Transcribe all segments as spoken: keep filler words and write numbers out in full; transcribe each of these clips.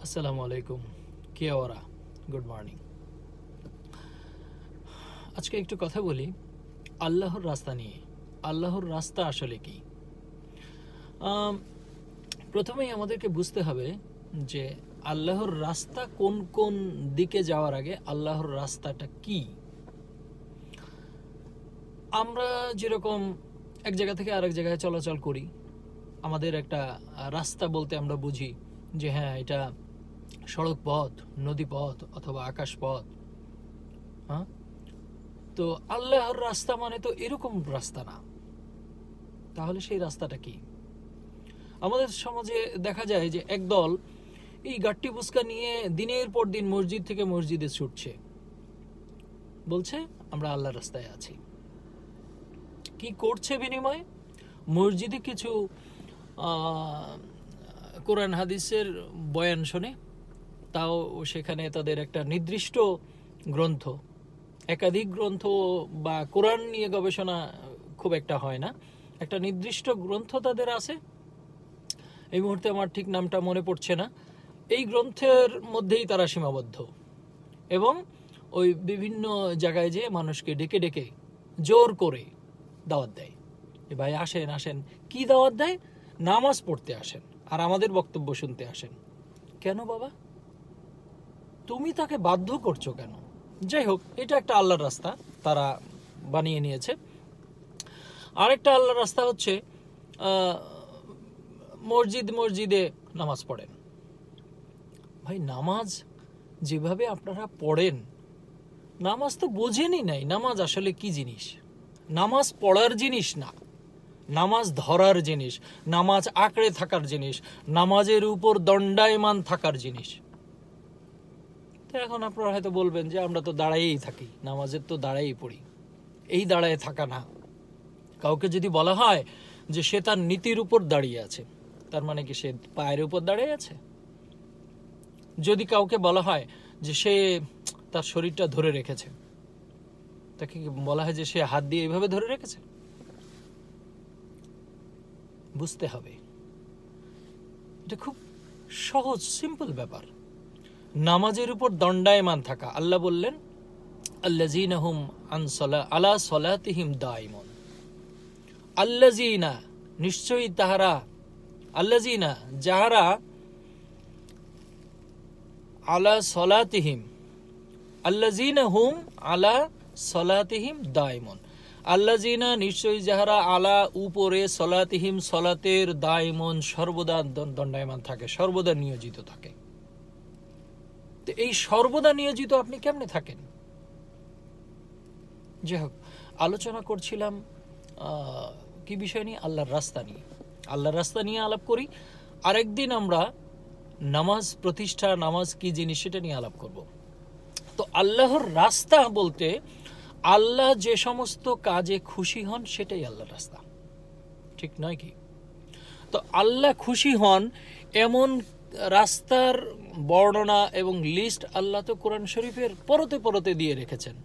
আসসালামু আলাইকুম, কে ওরা, গুড মর্নিং। আজকে একটু কথা বলি আল্লাহর রাস্তা নিয়ে। আল্লাহর রাস্তা আসলে কি? প্রথমেই আমাদেরকে বুঝতে হবে যে আল্লাহর রাস্তা কোন কোন দিকে যাওয়ার আগে আল্লাহর রাস্তাটা কি। আমরা যেরকম এক জায়গা থেকে আরেক জায়গায় চলাচল করি, আমাদের একটা রাস্তা বলতে আমরা বুঝি যে হ্যাঁ, এটা সড়ক পথ, নদী পথ অথবা আকাশ পথ। হ্যাঁ, তো আল্লাহর রাস্তা মানে তো এরকম রাস্তা না। তাহলে সেই রাস্তাটা কি? আমাদের সমাজে দেখা যায় যে একদল এই গাট্টি বুসকা নিয়ে দিনের পর দিন মসজিদ থেকে মসজিদে ছুটছে, বলছে আমরা আল্লাহর রাস্তায় আছি। কি করছে বিনিময়ে? মসজিদে কিছু কোরআন হাদিসের বয়ান শোনে, তাও সেখানে তাদের একটা নির্দিষ্ট গ্রন্থ, একাধিক গ্রন্থ বা কোরআন নিয়ে গবেষণা খুব একটা হয় না, একটা নির্দিষ্ট গ্রন্থ তাদের আছে। এই মুহূর্তে আমার ঠিক নামটা মনে পড়ছে না। এই গ্রন্থের মধ্যেই তারা সীমাবদ্ধ এবং ওই বিভিন্ন জায়গায় যে মানুষকে ডেকে ডেকে জোর করে দাওয়াত দেয়, যে ভাই আসেন আসেন। কি দাওয়াত দেয়? নামাজ পড়তে আসেন আর আমাদের বক্তব্য শুনতে আসেন। কেন বাবা? তুমি তাকে বাধ্য করছো কেন? যাই হোক, এটা একটা আল্লাহর রাস্তা তারা বানিয়ে নিয়েছে। আরেকটা আল্লাহর রাস্তা হচ্ছে মসজিদ মসজিদে নামাজ পড়েন। ভাই, নামাজ যেভাবে আপনারা পড়েন, নামাজ তো বোঝেনই নাই নামাজ আসলে কি জিনিস। নামাজ পড়ার জিনিস না, নামাজ ধরার জিনিস, নামাজ আঁকড়ে থাকার জিনিস, নামাজের উপর দণ্ডায়মান থাকার জিনিস। তো এখন আপনারা হয়তো বলবেন যে আমরা তো দাঁড়াইয়েই থাকি, নামাজের তো দাঁড়াইয়েই পড়ি। এই দাঁড়ায় থাকা না। কাউকে যদি বলা হয় যে সে তার নীতির উপর দাঁড়িয়ে আছে, তার মানে কি সে পায়ের উপর দাঁড়িয়ে আছে? যদি কাউকে বলা হয় যে সে তার শরীরটা ধরে রেখেছে, তাকে বলা হয় যে সে হাত দিয়ে এইভাবে ধরে রেখেছে? বুঝতে হবে, এটা খুব সহজ সিম্পল ব্যাপার। নামাজের উপর দণ্ডায়মান থাকা। আল্লাহ বললেন আল্লাযীনা হুম আন সালা আলা সালাতিহিম দাইমুন। আল্লাযীনা, নিশ্চয়ই তাহারা, আল্লাযীনা যাহারা, আলা সালাতিহিম, আল্লাযীনা হুম আলা সালাতিহিম দাইমুন। আল্লাযীনা, নিশ্চয়ই যাহারা, আলা উপরে, সালাতিহিম সালাতের, দাইমুন সর্বদা দণ্ডায়মান থাকে, সর্বদা নিয়োজিত থাকে। তো এই সর্বদা নিয়োজিত আপনি কেমনে থাকেন? যাই হোক, আলোচনা করছিলাম কি বিষয় নিয়ে? আল্লাহর রাস্তা নিয়ে। আল্লাহর রাস্তা নিয়ে আলাপ করি। আরেকদিন আমরা নামাজ প্রতিষ্ঠা, নামাজ কি জিনিস সেটা নিয়ে আলাপ করব। তো আল্লাহর রাস্তা বলতে আল্লাহ যে সমস্ত কাজে খুশি হন সেটাই আল্লাহর রাস্তা, ঠিক নয় কি? তো আল্লাহ খুশি হন এমন রাস্তার বর্ণনা এবং লিস্ট আল্লাহ তো কোরআন শরীফের পরতে পরতে দিয়ে রেখেছেন।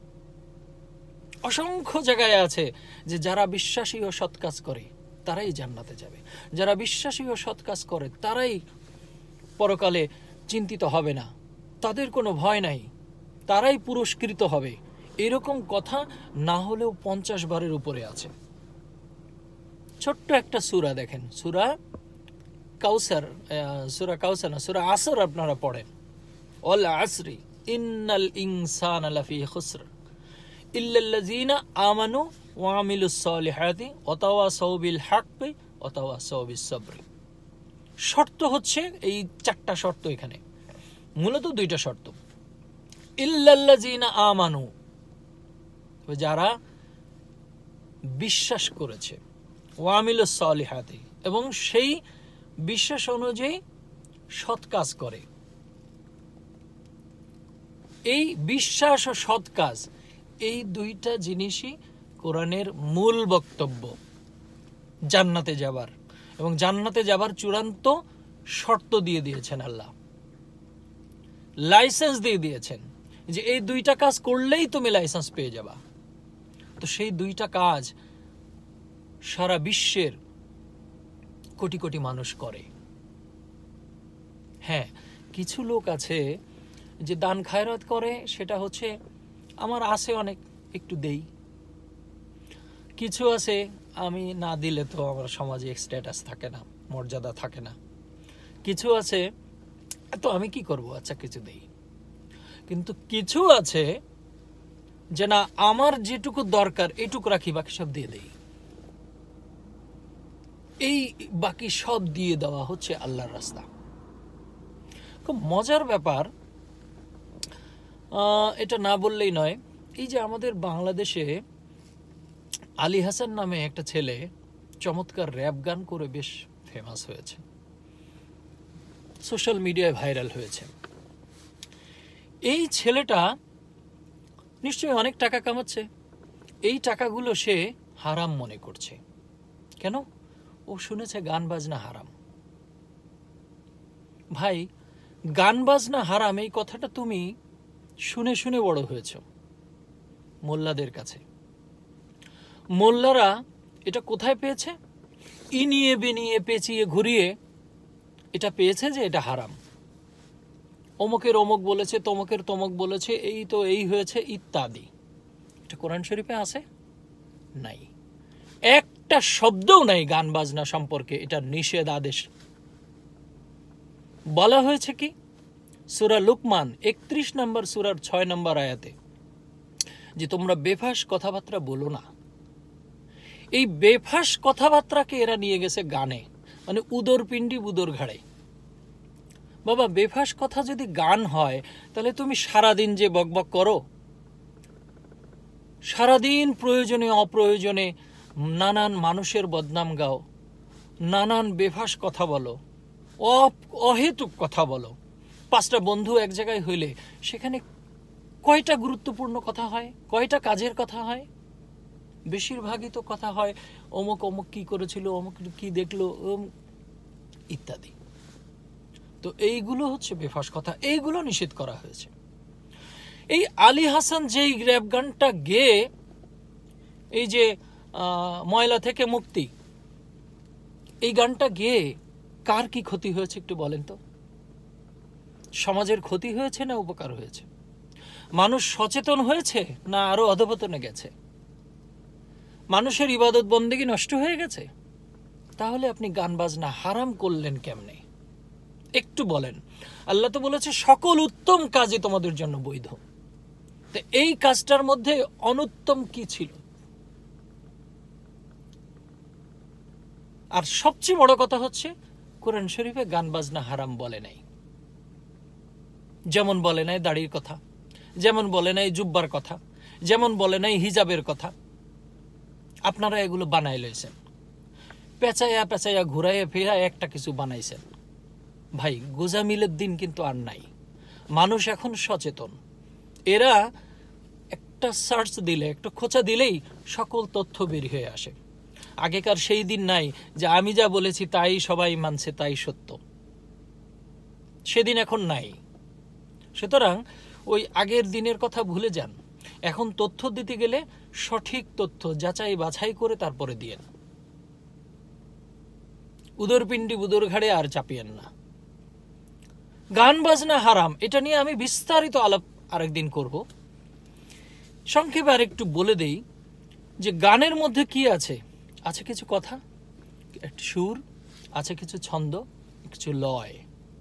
অসংখ্য জায়গায় আছে যে যারা বিশ্বাসী ও সৎ কাজ করে তারাই জান্নাতে যাবে, যারা বিশ্বাসী ও সৎ কাজ করে তারাই পরকালে চিন্তিত হবে না, তাদের কোনো ভয় নাই, তারাই পুরস্কৃত হবে। এরকম কথা না হলেও পঞ্চাশ বারের উপরে আছে। ছোট্ট একটা সূরা দেখেন, সূরা কাউসার, সূরা কাউসার না, সূরা আসর আপনারা পড়েন। ওয়াল আসরি ইন্নাল ইনসানা লাফি খুসর ইল্লাল্লাযীনা আমানু ওয়া আমিলুস সালিহাতি ওয়া তাওয়াসাউ বিল হাক্কি ওয়া তাওয়াসাউ বিস সাবর। শর্ত হচ্ছে এই চারটা শর্ত, এখানে মূলত দুইটা শর্ত। ইল্লাল্লাযীনা আমানু, যারা বিশ্বাস করেছে, ওয়া আমিলুস সালিহাতি, এবং সেই বিশ্বাস অনুযায়ী সৎ কাজ করে। এই বিশ্বাস ও সৎ কাজ, এই দুইটা জিনিসই কোরআনের মূল বক্তব্য জান্নাতে যাবার, এবং জান্নাতে যাবার চূড়ান্ত শর্ত দিয়ে দিয়েছেন আল্লাহ, লাইসেন্স দিয়ে দিয়েছেন যে এই দুইটা কাজ করলেই তুমি লাইসেন্স পেয়ে যাবা। তো সেই দুইটা কাজ সারা বিশ্বের কোটি কোটি মানুষ করে। হ্যাঁ, কিছু লোক আছে যে দান খায়রাত করে, সেটা হচ্ছে আমার আছে অনেক, একটু দেই। কিছু আছে আমি না দিলে তো আমার সমাজে স্ট্যাটাস থাকে না, মর্যাদা থাকে না। কিছু আছে তো আমি কি করব, আচ্ছা কিছু দেই। কিন্তু কিছু আছে যে না, আমার যেটুকু দরকার এটুকু রাখি, বাকি সব দিয়ে দেই। এই বাকি সব দিয়ে দেওয়া হচ্ছে আল্লাহর রাস্তা। খুব মজার ব্যাপার, এটা না বললেই নয়। এই যে আমাদের বাংলাদেশে আলী হাসান নামে একটা ছেলে চমৎকার র্যাপ গান করে বেশ ফেমাস হয়েছে, সোশ্যাল মিডিয়ায় ভাইরাল হয়েছে। এই ছেলেটা নিশ্চয়ই অনেক টাকা কামাচ্ছে। এই টাকাগুলো সে হারাম মনে করছে। কেন? ও শুনেছে গান বাজনা হারাম। ভাই, গান বাজনা হারাম এই কথাটা তুমি শুনে শুনে বড় হয়েছ মোল্লাদের কাছে। মোল্লারা এটা কোথায় পেয়েছে? ইনিয়ে বিনিয়ে পেঁচিয়ে ঘুরিয়ে এটা পেয়েছে যে এটা হারাম। অমুকের অমুক বলেছে, তমকের তমক বলেছে, এই তো এই হয়েছে ইত্যাদি। এটা কোরআন শরীফে আছে? নাই। একটা শব্দও নাই গান বাজনা সম্পর্কে এটা নিষেধ আদেশ। বলা হয়েছে কি? সূরা লুকমান একত্রিশ নম্বর সূরার ছয় নম্বর আয়াতে যে তোমরা বেফাস কথাবার্তা বলো না। এই বেফাস কথাবার্তাকে এরা নিয়ে গেছে গানে, মানে উদর পিণ্ডি বুদর ঘাড়ে। বাবা, বেফাস কথা যদি গান হয় তাহলে তুমি সারাদিন যে বকবক করো, সারাদিন প্রয়োজনে অপ্রয়োজনে নানান মানুষের বদনাম গাও, নানান বেফাস কথা বলো, অহেতুক কথা বলো। পাঁচটা বন্ধু এক জায়গায় হইলে সেখানে কয়টা গুরুত্বপূর্ণ কথা হয়, কয়টা কাজের কথা হয়? বেশিরভাগই তো কথা হয় অমুক অমুক কি করেছিল, অমুক কি দেখলো ইত্যাদি। তো এইগুলো হচ্ছে বেফাস কথা, এইগুলো নিষেধ করা হয়েছে। এই আলী হাসান যেই র্যাপ গানটা গেয়ে এই যে ময়লা থেকে মুক্তি, এই গানটা গেয়ে কার কি ক্ষতি হয়েছে একটু বলেন তো? সমাজের ক্ষতি হয়েছে না উপকার হয়েছে? মানুষ সচেতন হয়েছে না আরো অধপতনে গেছে? মানুষের ইবাদত বন্দেগী নষ্ট হয়ে গেছে? তাহলে আপনি গান বাজনা হারাম করলেন কেমনে একটু বলেন। আল্লাহ তো বলেছে সকল উত্তম কাজই তোমাদের জন্য বৈধ। তো এই কাজটার মধ্যে অনুত্তম কি ছিল? আর সবচেয়ে বড় কথা হচ্ছে কোরআন শরীফে গান বাজনা হারাম বলে নাই। যেমন বলে নাই দাড়ির কথা, যেমন বলে নাই জুব্বার কথা, যেমন বলে নাই হিজাবের কথা। আপনারা এগুলো বানাই লইছেন, পেঁচাইয়া পেঁচাইয়া ঘুরাইয়া ফিরা একটা কিছু বানাইছেন। ভাই, গোজামিলের দিন কিন্তু আর নাই। মানুষ এখন সচেতন। এরা একটা সার্চ দিলে, একটা খোঁচা দিলেই সকল তথ্য বের হয়ে আসে। আগেকার সেই দিন নাই যে আমি যা বলেছি তাই সবাই মানছে, তাই সত্য। সেদিন এখন নাই। সুতরাং ওই আগের দিনের কথা ভুলে যান। এখন তথ্য দিতে গেলে সঠিক তথ্য যাচাই বাছাই করে তারপরে দিয়েন। উদরপিণ্ডি বুদর ঘাড়ে আর চাপিয়েন না। গান বাজনা হারাম, এটা নিয়ে আমি বিস্তারিত আলাপ আরেকদিন করব। সংক্ষেপে আরেকটু বলে দেই যে গানের মধ্যে কি আছে। আছে কিছু কথা, একটা সুর, আছে কিছু ছন্দ, কিছু লয়।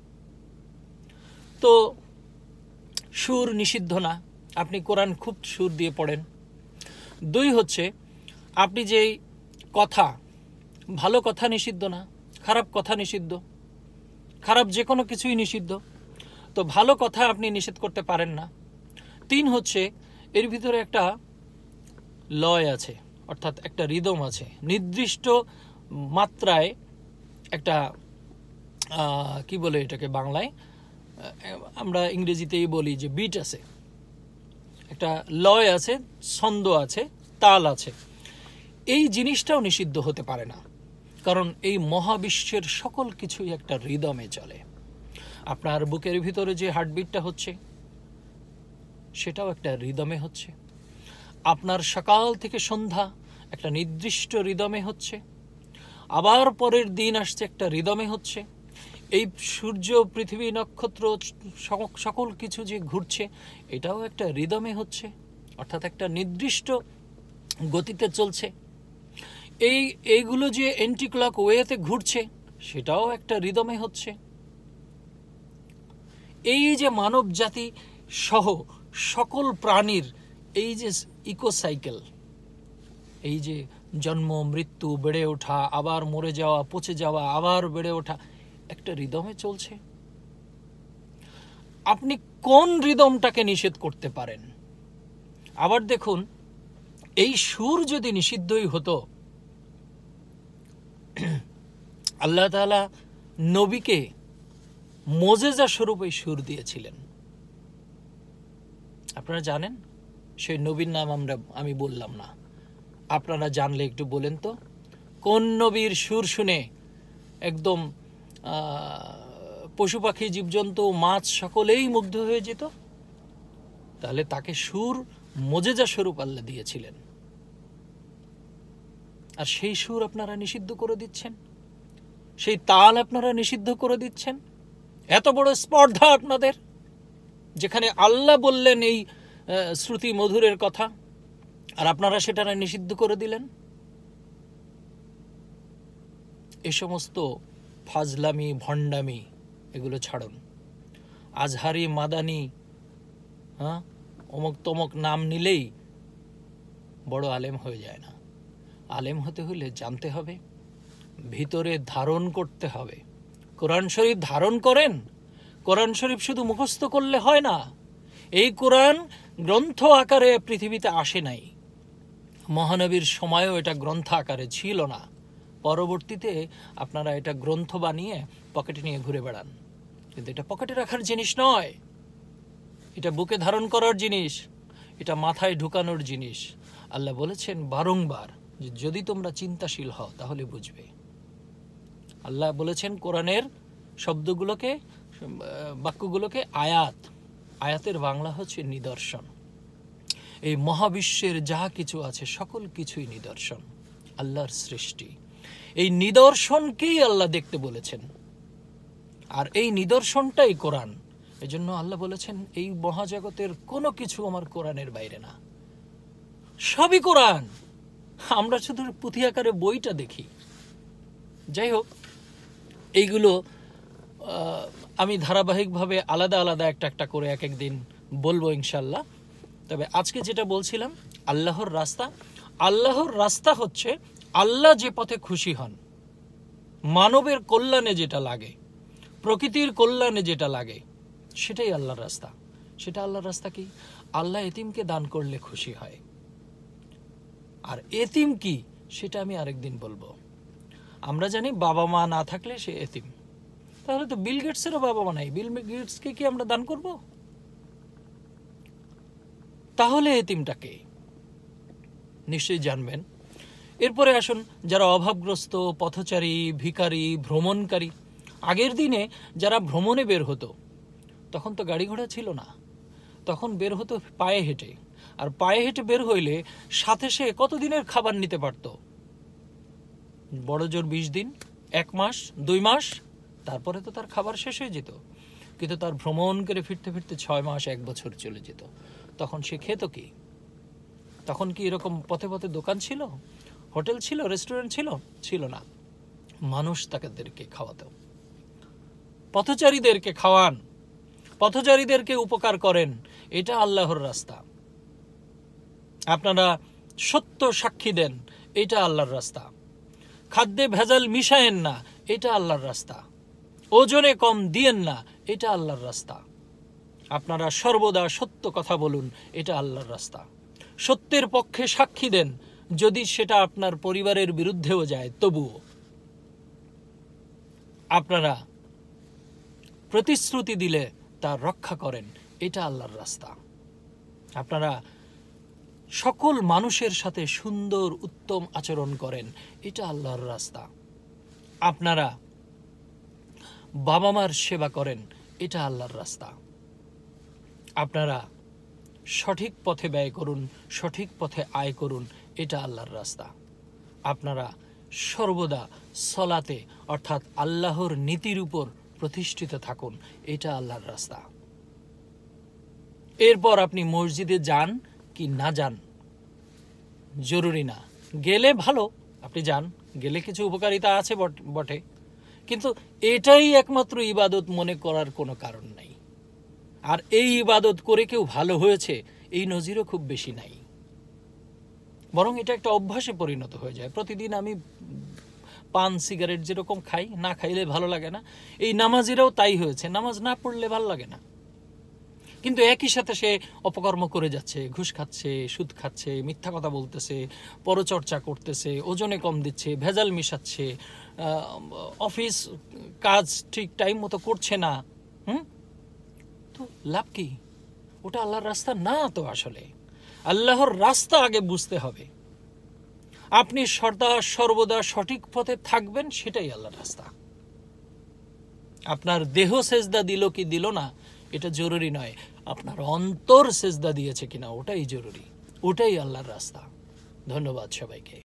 তো সুর নিষিদ্ধ না, আপনি কোরআন খুব সুর দিয়ে পড়েন। দুই হচ্ছে আপনি যেই কথা, ভালো কথা নিষিদ্ধ না, খারাপ কথা নিষিদ্ধ, খারাপ যে কোনো কিছুই নিষিদ্ধ। তো ভালো কথা আপনি নিষেধ করতে পারেন না। তিন হচ্ছে এর ভিতরে একটা লয় আছে, অর্থাৎ একটা রিদম আছে, নির্দিষ্ট মাত্রায় একটা কি বলে এটাকে বাংলায়, আমরা ইংরেজিতেই বলি যে বিট আছে, একটা লয় আছে, ছন্দ আছে, তাল আছে। এই জিনিসটাও নিষিদ্ধ হতে পারে না, কারণ এই মহাবিশ্বের সকল কিছুই একটা রিদমে চলে। আপনার বুকের ভিতরে যে হার্টবিটটা হচ্ছে সেটাও একটা রিদমে হচ্ছে। আপনার সকাল থেকে সন্ধ্যা একটা নির্দিষ্ট রিদমে হচ্ছে, আবার পরের দিন আসছে একটা রিদমে হচ্ছে। এই সূর্য, পৃথিবী, নক্ষত্র সকল কিছু যে ঘুরছে, এটাও একটা রিদমে হচ্ছে, অর্থাৎ একটা নির্দিষ্ট গতিতে চলছে। এই এইগুলো যে এন্টি ক্লক ওয়েতে ঘুরছে, সেটাও একটা রিদমে হচ্ছে। এই যে মানব জাতি সহ সকল প্রাণীর এই যে ইকোসাইকেল, এই যে জন্ম, মৃত্যু, বেড়ে ওঠা, আবার মরে যাওয়া, পচে যাওয়া, আবার বেড়ে ওঠা, একটা রিদমে চলছে। আপনি কোন রিদমটাকে নিষেধ করতে পারেন? আবার দেখুন, এই সুর যদি নিষিদ্ধই হতো, আল্লাহ তাআলা নবীকে মোজেজা স্বরূপ এই সুর দিয়েছিলেন। আপনারা জানেন সেই নবীর নাম আমরা আমি বললাম না, আপনারা জানলে একটু বলেন তো, কোন নবীর সুর শুনে একদম পশু পাখি, জীবজন্তু, মাছ সকলেই মুগ্ধ হয়ে যেত? তাহলে তাকে সুর মোজেজা স্বরূপ আল্লাহ দিয়েছিলেন, আর সেই সুর আপনারা নিষিদ্ধ করে দিচ্ছেন, সেই তাল আপনারা নিষিদ্ধ করে দিচ্ছেন। এত বড় স্পর্ধা আপনাদের, যেখানে আল্লাহ বললেন এই শ্রুতি মধুরের কথা, আর আপনারা সেটা নিষিদ্ধ করে দিলেন। এ সমস্ত ফাজলামি, ভণ্ডামি এগুলো ছাড়ুন। আজহারি, মাদানি, হ্যাঁ, অমুক তমক নাম নিলেই বড় আলেম হয়ে যায় না। আলেম হতে হলে জানতে হবে, ভিতরে ধারণ করতে হবে। কোরআন শরীফ ধারণ করেন। কোরআন শরীফ শুধু মুখস্থ করলে হয় না। এই কোরআন গ্রন্থ আকারে পৃথিবীতে আসে নাই, মহানবীর সময়ও এটা গ্রন্থ আকারে ছিল না। পরবর্তীতে আপনারা এটা গ্রন্থ বানিয়ে পকেটে নিয়ে ঘুরে বেড়ান, কিন্তু এটা পকেটে রাখার জিনিস নয়, এটা বুকে ধারণ করার জিনিস, এটা মাথায় ঢুকানোর জিনিস। আল্লাহ বলেছেন বারংবার যে যদি তোমরা চিন্তাশীল হও তাহলে বুঝবে। আল্লাহ বলেছেন কোরআনের শব্দগুলোকে, বাক্যগুলোকে আয়াত, আয়াতের বাংলা হচ্ছে নিদর্শন। এই মহাবিশ্বের যা কিছু আছে সকল কিছুই নিদর্শন, আল্লাহর সৃষ্টি। এই নিদর্শনকেই আল্লাহ দেখতে বলেছেন, আর এই নিদর্শনটাই কোরআন। এজন্য আল্লাহ বলেছেন এই মহাজগতের কোনো কিছু আমার কোরআনের বাইরে না, সবই কোরআন। আমরা শুধু পুঁথি আকারে বইটা দেখি। যাই হোক, এইগুলো আমি ধারাবাহিকভাবে আলাদা আলাদা একটা একটা করে এক এক দিন বলবো ইনশাল্লাহ। তবে আজকে যেটা বলছিলাম, আল্লাহর রাস্তা, আল্লাহর রাস্তা হচ্ছে আল্লাহ যে পথে খুশি হন, মানবের কল্যাণে যেটা লাগে, প্রকৃতির কল্যাণে যেটা লাগে, সেটাই আল্লাহর রাস্তা। সেটা আল্লাহর রাস্তা কি? আল্লাহ এতিমকে দান করলে খুশি হয়। আর এতিম কি সেটা আমি আরেকদিন বলবো। আমরা জানি বাবা মা না থাকলে সে এতিম, তাহলে তো বিল গেটসেরও বাবা মা নাই, বিল গেটসকে কি আমরা দান করব? তাহলে এতিমটাকে নিশ্চয়ই জানবেন। এরপরে আসুন, যারা অভাবগ্রস্ত, পথচারী, ভিখারি, ভ্রমণকারী। আগের দিনে যারা ভ্রমণে বের হতো, তখন তো গাড়ি ঘোড়া ছিল না, তখন বের হতো পায়ে হেঁটে। আর পায়ে হেঁটে বের হইলে সাথে সে কতদিনের খাবার নিতে পারত? বড় জোর বিশ দিন, এক মাস, দুই মাস, তারপরে তো তার খাবার শেষ হয়ে যেত। কিন্তু তার ভ্রমণ করে ফিরতে ফিরতে ছয় মাস, এক বছর চলে যেত। তখন সে খেত কি? তখন কি এরকম পথে পথে দোকান ছিল, হোটেল ছিল, রেস্টুরেন্ট ছিল? ছিল না। মানুষ তাদেরকে খাওয়াতো। পথচারীদেরকে খাওয়ান, পথচারীদেরকে উপকার করেন, এটা আল্লাহর রাস্তা। আপনারা সত্য সাক্ষী দেন, এটা আল্লাহর রাস্তা। খাদ্যে ভেজাল মিশায়েন না, এটা আল্লাহর রাস্তা। ওজনে কম দিয়েন না, এটা আল্লাহর রাস্তা। আপনারা সর্বদা সত্য কথা বলুন, এটা আল্লাহর রাস্তা। সত্যের পক্ষে সাক্ষী দেন, যদি সেটা আপনার পরিবারের বিরুদ্ধেও যায় তবুও। আপনারা প্রতিশ্রুতি দিলে তার রক্ষা করেন, এটা আল্লাহর রাস্তা। আপনারা সকল মানুষের সাথে সুন্দর উত্তম আচরণ করেন, এটা আল্লাহর রাস্তা। আপনারা বাবা মার সেবা করেন, এটা আল্লাহর রাস্তা। আপনারা সঠিক পথে ব্যয় করুন, সঠিক পথে আয় করুন, এটা আল্লাহর রাস্তা। আপনারা সর্বদা সলাতে অর্থাৎ আল্লাহর নীতির উপর প্রতিষ্ঠিত থাকুন, এটা আল্লাহর রাস্তা। এরপর আপনি মসজিদে যান কি না যান জরুরি না, গেলে ভালো, আপনি যান, গেলে কিছু উপকারিতা আছে বটে, কিন্তু এটাই একমাত্র ইবাদত মনে করার কোনো কারণ নাই। আর এই ইবাদত করে কেউ ভালো হয়েছে এই নজিরও খুব বেশি নাই, বরং এটা একটা অভ্যাসে পরিণত হয়ে যায়। প্রতিদিন আমি পান সিগারেট যেরকম খাই, না খাইলে ভালো লাগে না, এই নামাজিরাও তাই হয়েছে, নামাজ না পড়লে ভালো লাগে না। কিন্তু একই সাথে সে অপকর্ম করে যাচ্ছে, ঘুষ খাচ্ছে, সুদ খাচ্ছে, মিথ্যা কথা বলতেছে, পরচর্চা করতেছে, ওজনে কম দিচ্ছে, ভেজাল মিশাচ্ছে, অফিস কাজ ঠিক টাইম মতো করছে না। হুম তো লাভ কি? ওটা আল্লাহর রাস্তা না তো। আসলে আল্লাহর রাস্তা আগে বুঝতে হবে। আপনি সদা সর্বদা সঠিক পথে থাকবেন, সেটাই আল্লাহর রাস্তা। আপনার দেহ সেজদা দিল কি দিল না এটা জরুরি নয়, আপনার অন্তর সেজদা দিয়েছে কিনা ওটাই জরুরি, ওটাই আল্লাহর রাস্তা। ধন্যবাদ সবাইকে।